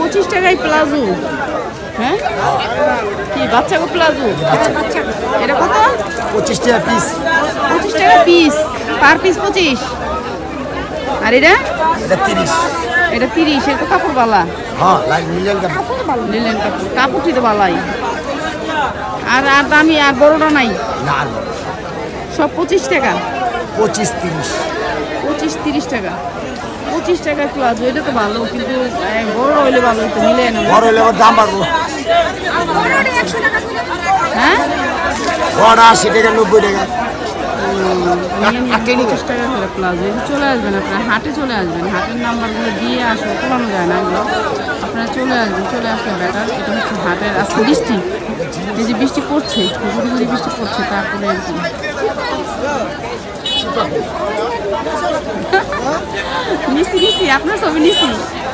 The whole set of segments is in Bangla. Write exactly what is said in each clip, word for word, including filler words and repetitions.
পঁচিশ টাকায় প্লাজো। হ্যাঁ কি বাচ্চা গো প্লাজো? এটা কত? পঁচিশ টাকা পিস। পঁচিশ টাকা পিস, পার পিস পঁচিশ। আর এটা এটা তিরিশ। এটা তিরিশ। এটা কাপড় বালা। হ্যাঁ লিলেন কাপড়। লিলেন কাপড়, কাপড়টি তো বালাই। আর আর দামি আর বড়টা নাই? না, সব পঁচিশ টাকা। পঁচিশ তিরিশ। পঁচিশ তিরিশ টাকা। পঁচিশ টাকা প্লাজো, এটা তো ভালো, কিন্তু বড় হইলে ভালো হইতো, মিলে না। বড় হইলে আবার দাম বাড়বো। হ্যাঁ বড় আশি টাকা নব্বই টাকা। পঁচিশ টাকা করে প্লাজো। চলে আসবেন আপনারা, হাটে চলে আসবেন। হাটের নাম্বারগুলো দিয়ে আসলে তোলানো যায় না এগুলো। আপনারা চলে আসবেন, চলে আসলে বেটার। এটা হচ্ছে হাটের। আজকে বৃষ্টি, এই যে বৃষ্টি পড়ছে, গুড়ি গুড়ি বৃষ্টি পড়ছে, তারপরে আর কি নিছি নিছি আপনার ছবি নিছি।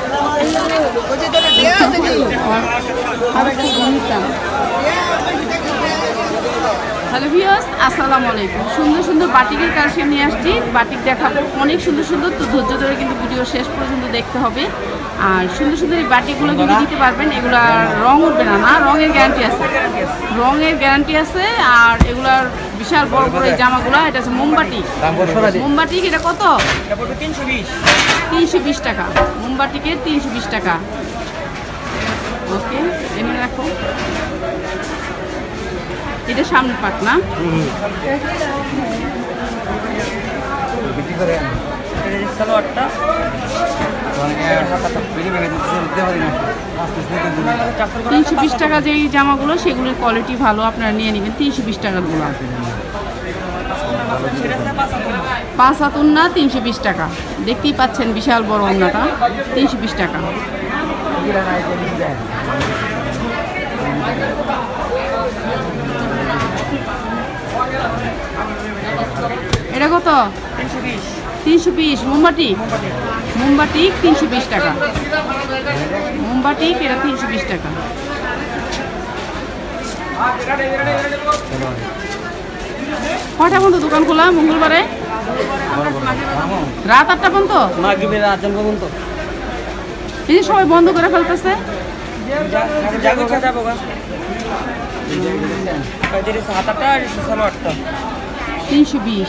হ্যালো ভিউয়ার্স, আসসালামু আলাইকুম। সুন্দর সুন্দর বাটিকের কালেকশন নিয়ে আসছি, বাটিক দেখাবো অনেক সুন্দর সুন্দর। তো ধৈর্য ধরে কিন্তু ভিডিও শেষ পর্যন্ত দেখতে হবে। আর সুন্দর সুন্দর এই বাটিকগুলো কিন্তু দিতে পারবেন। এগুলা রং উঠবে না, না রঙের গ্যারান্টি আছে, রঙের গ্যারান্টি আছে। আর এগুলার বিশাল বড় বড় এই জামাগুলো, এটা হচ্ছে মোমবাটি। মোমবাটিক এটা কত? তিনশো বিশ টাকা। মোমবাটিকের তিনশো বিশ টাকা। ওকে, এনে রাখো। এটা সামনের পাট না? তিনশো বিশ টাকা যে জামাগুলো, সেগুলোর কোয়ালিটি ভালো, আপনারা নিয়ে নেবেন। তিনশো বিশ টাকাগুলো পাঁচ হাত উন্না, তিনশো বিশ টাকা। দেখতেই পাচ্ছেন বিশাল বড় উন্নাটা, তিনশো বিশ টাকা। এটা কত? তিনশো বিশ। মোমবাটি, মোমবাটি তিনশো বিশ টাকা। মোমবাটি এটা তিনশো বিশ টাকা। কয়টা পর্যন্ত দোকান খোলা মঙ্গলবারে? রাত আটটা পর্যন্ত। এই যে সবাই বন্ধ করে ফেলতেছে। তিনশো বিশ।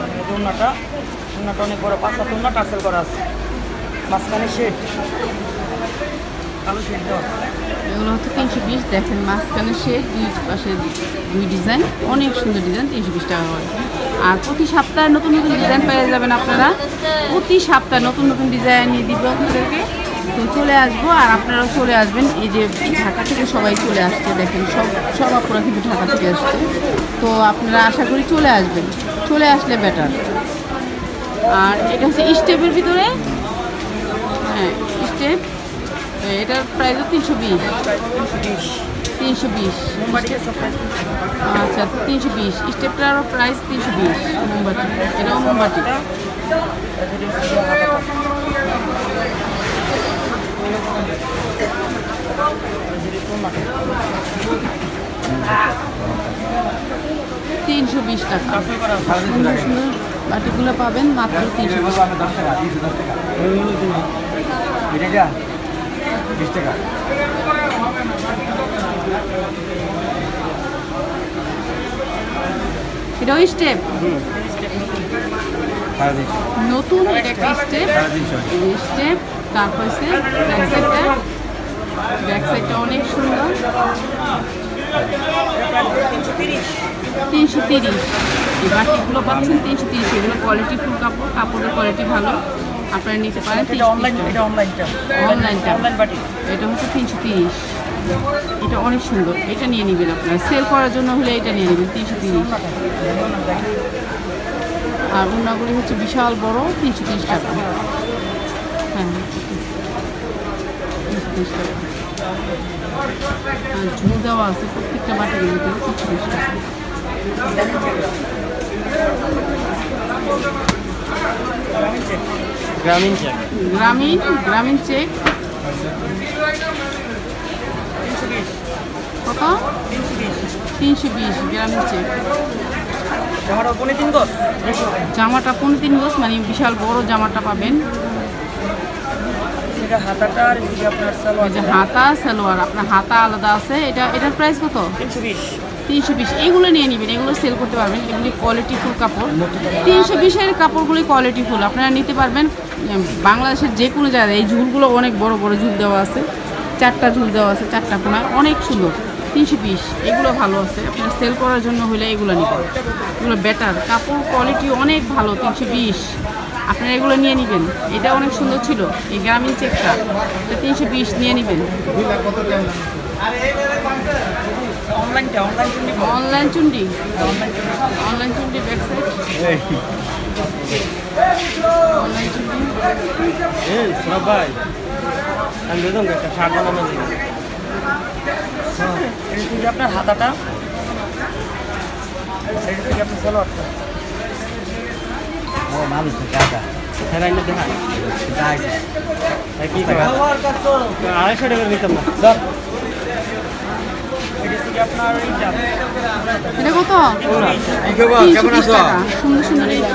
অনেক বড়, পাঁচটা তুলনা টার্সেল করা আছে, মাঝখানে শেড, কালো শেড দেওয়া। এগুলো হচ্ছে তিনশো বিশ। দেখেন মাঝখানে শেড, দুই পাশে দুই ডিজাইন, অনেক সুন্দর ডিজাইন। তিনশো বিশ টাকা করে। আর প্রতি সপ্তাহে নতুন নতুন ডিজাইন পেয়ে যাবেন আপনারা। প্রতি সপ্তাহে নতুন নতুন ডিজাইন নিয়ে দিব আপনাদেরকে। তো চলে আসবো, আর আপনারাও চলে আসবেন। এই যে ঢাকা থেকে সবাই চলে আসছে, দেখেন সব সব আপনারা কিন্তু ঢাকা থেকে আসছে। তো আপনারা আশা করি চলে আসবেন, চলে আসলে বেটার। আর এটা হচ্ছে স্টেপের ভিতরে, হ্যাঁ স্টেপ। এটার প্রাইস তিনশো বিশ। তিনশো বিশ আচ্ছা, তিনশো বিশ। স্টেপটারও প্রাইস তিনশো বিশ। মোমবাতি, এটাও মোমবাতি। তিনশো বিশ টাকা। সুন্দর সুন্দর বাটিগুলো পাবেন মাত্র তিনশো বিশ টাকা। এটাও স্টেপ নতুন, এটা একটা স্টেপ স্টেপ তারপর হচ্ছে ব্যাক সাইডটা, ব্যাক সাইডটা অনেক সুন্দর। তিনশো তিরিশ। এই বাটিগুলো পাচ্ছেন তিনশো তিরিশ। এগুলো কোয়ালিটি ফুল কাপড়, কাপড়ের কোয়ালিটি ভালো, আপনারা নিতে পারেন। অনলাইনটা এটা হচ্ছে তিনশো তিরিশ। এটা অনেক সুন্দর, এটা নিয়ে নেবেন আপনারা। সেল করার জন্য হলে এটা নিয়ে নেবেন, তিনশো তিরিশ। আর উন্নাগুলি হচ্ছে বিশাল বড়, তিনশো তিরিশ টাকা। হ্যাঁ তিনশো তিরিশ টাকা। আর ঝুল দেওয়া আছে প্রত্যেকটা বাটির ভিতরে, তিনশো তিরিশ টাকা। গ্রামীণ চেক, গ্রামীণ গ্রামীণ চেক কত? তিনশো বিশ। গ্রামীণ চেক। জামাটা পনেরো তিন গজ, জামাটা পনেরো তিন গজ, মানে বিশাল বড় জামাটা পাবেন। থেকে হাতাটা আর এদিকে আপনার সালোয়ার ওই যে হাতা সালোয়ার, আপনার হাতা আলাদা আছে। এটা এটার প্রাইস কত? তিনশো বিশ। তিনশো বিশ। এইগুলো নিয়ে নেবেন, এগুলো সেল করতে পারবেন। এগুলি কোয়ালিটিফুল কাপড়। তিনশো বিশের কাপড়গুলি কোয়ালিটিফুল, আপনারা নিতে পারবেন বাংলাদেশের যে কোনো জায়গায়। এই ঝুলগুলো অনেক বড় বড় ঝুল দেওয়া আছে, চারটা ঝুল দেওয়া আছে, চারটা কোনায়, অনেক সুন্দর। তিনশো বিশ, এগুলো ভালো আছে। আপনার সেল করার জন্য হলে এগুলো নেবেন, এগুলো বেটার, কাপড় কোয়ালিটি অনেক ভালো। তিনশো বিশ, আপনারা এগুলো নিয়ে নেবেন। এটা অনেক সুন্দর ছিল, এই গ্রামীণ চেকটা, এটা তিনশো বিশ নিয়ে নেবেন। অনলাইনটা অনলাইন চুন্ডি অনলাইন চুন্ডি, অনলাইন চুন্ডি ওয়েবসাইট, অনলাইন চুন্ডি। এই সবাই আমি দেখুন একটা শার্ট বানানো দিই। এটা থেকে আপনার হাতাটা, এটা থেকে আপনার সালোয়ারটা। ও মানুষ টাকা হ্যাঁ এনে দেখা যাই কি টাকা আড়াইশো টাকা নিতাম না স্যার। এটা থেকে আপনার এইটা এটা কত? কেমন আছো? সুন্দর সুন্দর এই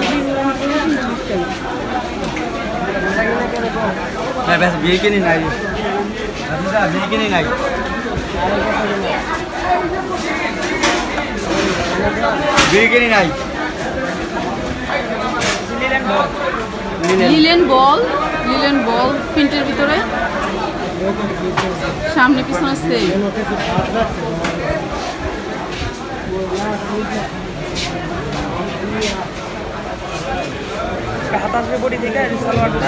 হ্যাঁ ব্যাস বিয়ে কিনি নাই, বিয়ে কিনি নাই, বিয়ে কিনি নাই। লিলেন বল, লিলেন বল প্রিন্টের ভিতরে, সামনে পিছনে সেম। হাতাশে বডি থেকে সালোয়ারটা।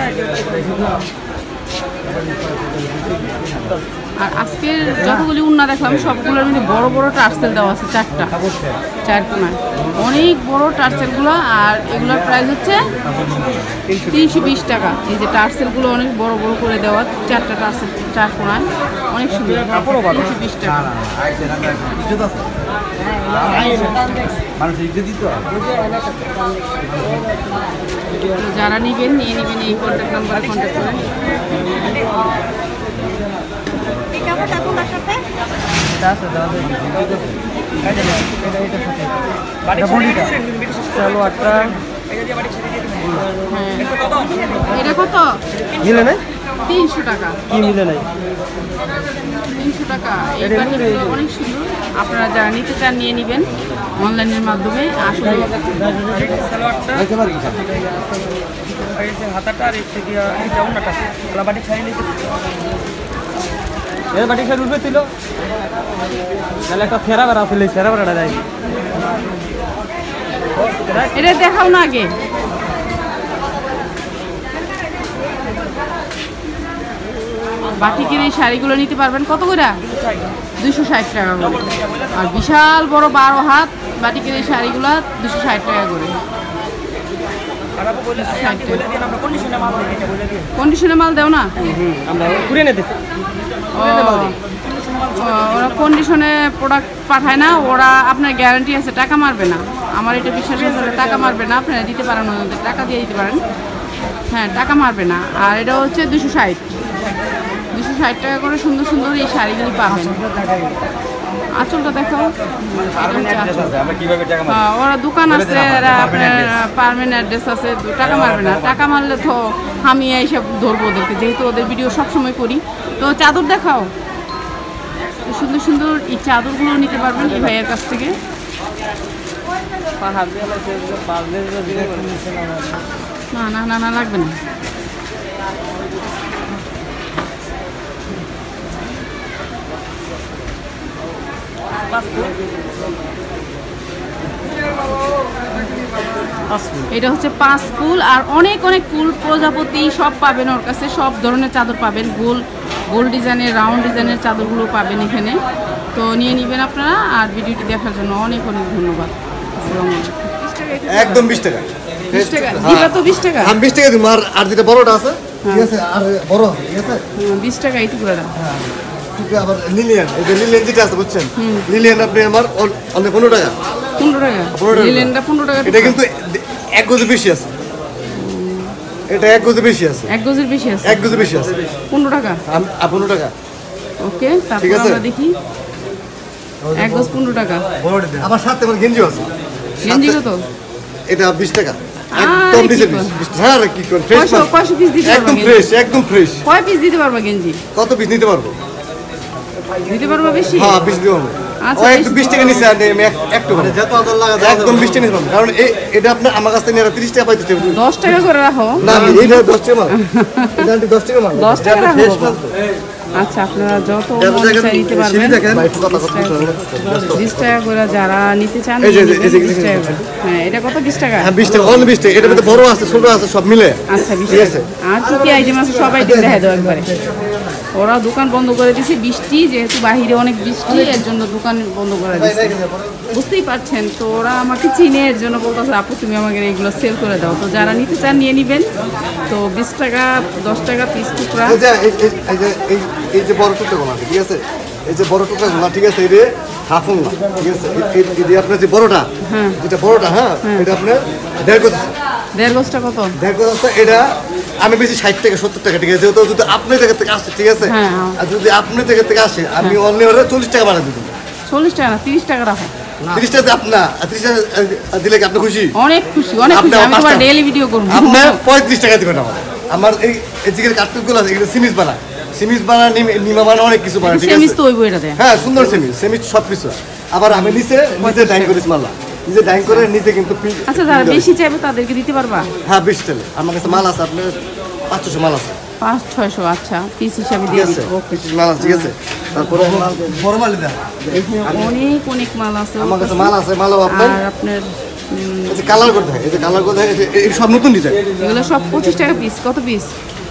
আর আজকের যতগুলি উন্না দেখলাম সবগুলোর মধ্যে বড় বড় টার্সেল দেওয়া আছে, চারটা, চার কোনায় অনেক বড় টার্সেলগুলো। আর এগুলোর প্রাইস হচ্ছে তিনশো বিশ টাকা। এই যে টার্সেলগুলো অনেক বড় বড় করে দেওয়া, চারটা টার্সেল চার কোনায়, অনেক সুন্দর। তিনশো বিশ টাকা। যারা নিবেন নিয়ে নেবেন, এই কন্ট্যাক্ট নাম্বারে কন্ট্যাক্ট করেন। এটা কত? মিলে নাই তিনশো টাকা। কি মিলে নাই তিনশো টাকা। এই বাটিগুলো অনেক সুন্দর, আপনারা যারা নিতে চান নিয়ে নেবেন অনলাইনের মাধ্যমে। আসলে হাতাটা আর এইটা অন্যটা বাটি ছাড়িয়ে নিতে এর বাটি ছাড় উঠবে ছিল তাহলে একটা ফেরা বেড়া ছিল, ফেরা বেড়াটা যায়। এটা দেখাও না আগে। বাটিকের এই শাড়িগুলো নিতে পারবেন কত করে? দুশো ষাট টাকা করে। আর বিশাল বড় বারো হাত বাটিকের এই শাড়িগুলো দুশো ষাট টাকা করে। কন্ডিশনে মাল দেও না? ওরা কন্ডিশনে প্রোডাক্ট পাঠায় না, ওরা আপনার গ্যারান্টি আছে টাকা মারবে না। আমার এটা বিশ্বাস আছে, টাকা মারবে না। আপনারা দিতে পারেন, ওদের টাকা দিয়ে দিতে পারেন, হ্যাঁ টাকা মারবে না। আর এটা হচ্ছে দুশো ষাট দুশো ষাট টাকা করে সুন্দর সুন্দর এই শাড়িগুলি পাবেন। আঁচলটা দেখো, ওরা দোকান আছে, আপনার পারমেন্ট অ্যাড্রেস আছে, টাকা মারবে না। টাকা মারলে তো আমি এইসব ধরবো ওদেরকে, যেহেতু ওদের ভিডিও সবসময় করি। তো চাদর দেখাও, সুন্দর সুন্দর এই চাদরগুলো নিতে পারবেন এই ভাইয়ের কাছ থেকে। না না না না লাগবে না। এটা হচ্ছে পাঁচ ফুল আর অনেক অনেক ফুল, প্রজাপতি সব পাবেন ওর কাছে। সব ধরনের চাদর পাবেন, গোল গোল ডিজাইনের, রাউন্ড ডিজাইনের চাদরগুলো পাবেন এখানে। তো নিয়ে নেবেন আপনারা। আর ভিডিওটি দেখার জন্য অনেক অনেক ধন্যবাদ। আসসালামু আলাইকুম। একদম বিশ টাকা। বিশ টাকা দিবা তো? বিশ টাকা আমি বিশ টাকা দিব। আর আর যেটা বড়টা আছে, ঠিক আছে, আর বড় আছে, ঠিক আছে, বিশ টাকা এই টুকরাটা। আবার লিলিয়ান, এই যে লিলিয়ান যেটা আছে বুঝছেন, লিলিয়ান আপনি আমার অনেক পনেরো টাকা। পনেরো টাকা লিলেনটা পনেরো টাকা। এটা কিন্তু এক গজে বেশি আছে, এটা এক গজে বেশি আছে, এক গজের বেশি আছে, এক গজে বেশি আছে, পনেরো টাকা। পনেরো টাকা। ওকে, তারপর আমরা দেখি এক গজ পনেরো টাকা। আবার সাথে আমার গেঞ্জিও আছে। গেঞ্জি কত? এটা বিশ টাকা। একদম আরে নিচে কি বিশ বিশ হ্যাঁ রে, কি কোন ফ্রেশ কয়শো কয়শো পিস দিতে পারবা একদম গেঞ্জি? ফ্রেশ একদম ফ্রেশ কয় পিস দিতে পারবা গেঞ্জি? কত পিস নিতে পারবো? দিতে পারবা বেশি? হ্যাঁ বিশ দিতে পারবো। আচ্ছা, ও বেশি একটু বিশ টাকা নিচে আর আমি এক- একটু মানে যত আদর লাগা একদম বিশ টাকা নিতে পারবো, কারণ এই এটা আপনার আমার কাছ থেকে নিয়ে তিরিশ টাকা পাইতে চাইবে। দশ টাকা করে রাখো। না আমি এইটা দশ টাকা মাল এটা আন্টি দশ টাকা মাল দশ টাকা এটা রাখো ফ্রেশ বাবা। মাল তো। আচ্ছা, আপনারা যত এটা মন দেখেন, চাই নিতে সিঁড়ি পারবেন। দেখেন। ভাই, একটু কথা কথা বলতে হবে। বিশ টাকা করে যারা নিতে চান এই যে, নিয়ে এই যে, নেবেন, এই যে, বিশ টাকা করে। হ্যাঁ, এটা কত? বিশ টাকা? হ্যাঁ বিশ টাকা অনলি বিশ টাকা, এটার মধ্যে বড় আছে ছোট আছে সব মিলে। আচ্ছা, বিশ ঠিক টাকা। আছে। আর কি কি আইটেম আছে সব আইটেম দেখা দাও একবারে। ওরা দোকান বন্ধ করে দিয়েছে, বৃষ্টি যেহেতু বাহিরে অনেক বৃষ্টি, এর জন্য দোকান বন্ধ করে দিয়েছে। বুঝতেই পারছেন, তো ওরা আমাকে চিনে, এর জন্য বলতেছে আপু তুমি আমাকে এইগুলো সেল করে দাও। তো যারা নিতে চান নিয়ে নেবেন। তো বিশ টাকা দশ টাকা পিস টুকরা। এই যে এই- এই- এই যে এই- এই যে বড় টুকরাগুলো আছে ঠিক আছে, এই যে বড় টুকরাগুলো ঠিক আছে, এই যে হাফুন না ঠিক আছে, এই- এই- এই যে আপনার যে বড়টা যেটা বড়টা হ্যাঁ এটা আপনার দেড় গজ দেড় গোছটা কত? দেড় গজ আছে, এটা আমি বেশি ষাট টাকা সত্তর টাকা ঠিক আছে, যেহেতু যদি আপনার জায়গা থেকে আসে ঠিক আছে, হ্যাঁ, হ্যাঁ। আর যদি আপনার জায়গা থেকে আসে আমি অনলি হলে চল্লিশ টাকা বাড়া দিব। চল্লিশ টাকা না, তিরিশ টাকা রাখো। তিরিশ টাকা আপনার তিরিশ টাকা আহ, দিলে কি আপনি খুশি? অনেক খুশি, অনেক খুশি। আপনার আমি তোমার পাঁচটা- ডেইলি ভিডিও করবো। আপনার পঁয়ত্রিশ টাকা দিবেন আমার আমার এই এই যে কার্টুনগুলো আছে এগুলো সিমিজ বানা সিমিজ বানা নিম- নিমা বানা অনেক কিছু বানা ঠিক সেমিস আছে। তো ওই বইটাতে। হ্যাঁ সুন্দর সেমিজ সেমিজ সব কিছু। আবার আমি নিচে নিচে ডাইং করেছি মাল্লা, নিজে ডাইং করে নিচে কিন্তু print- আচ্ছা, যারা বেশি চাইবে তাদেরকে দিতে পারবা? হ্যাঁ বেশি চলে আমার কাছে মাল আছে আপনার পাঁচশো মাল আছে পাঁচ ছয়শো আচ্ছা, পিস হিসাবে ঠিক দিয়ে আছে, দিবো। ওকে। মাল আছে ঠিক আছে। তারপরে বড় মাল দেন এখানে অনেক অনেক মাল আছে। আমার কাছে মাল আছে মালও আপনার আর আপনার উম, এই যে কালার করে দেয়, এই যে কালার করে দেয়, এই যে- এই সব নতুন ডিজাইন, এগুলো সব পঁচিশ টাকা পিস। কত পিস?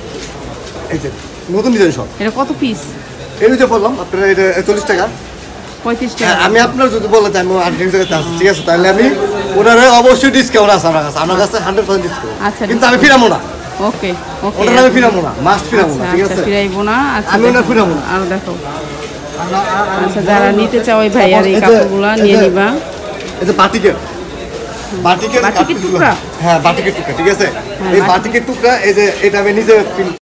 এই যে নতুন ডিজাইন সব। এটা কত পিস? এই যে বললাম আপনার এটা চল্লিশ টাকা। পঁয়ত্রিশ হ্যাঁ, টাকা। আমি আপনার যদি বলে যে আমি আট জায়গাতে আছি ঠিক আছে, তাহলে আমি ওনারা অবশ্যই ডিসকাউন্ট আছে আমার কাছে, আমার কাছে হান্ড্রেড পার্সেন্ট ডিসকাউন্ট। আচ্ছা, কিন্তু আমি ফিরাবো না, ওকে ওকে। ওনারা আমি ফিরাবো না, মাস্ট ফিরাবো না আচ্ছা ঠিক আচ্ছা, আছে। ফিরাইবো না। আচ্ছা, আমি ওনার দেখো। ফিরাবো না। আর দেখো, আচ্ছা যারা নিতে চাও ওই ভাই আর এই এই যে- কাপড়গুলা এই নিয়ে যে- নিবা। এই যে বাটিকের বাটিকের বাটিকের কাপড়গুলো- টুকরা? হ্যাঁ বাটিকের টুকরা ঠিক আছে, এই বাটিক- বাটিকের টুকরা এই যে এটা আমি নিজে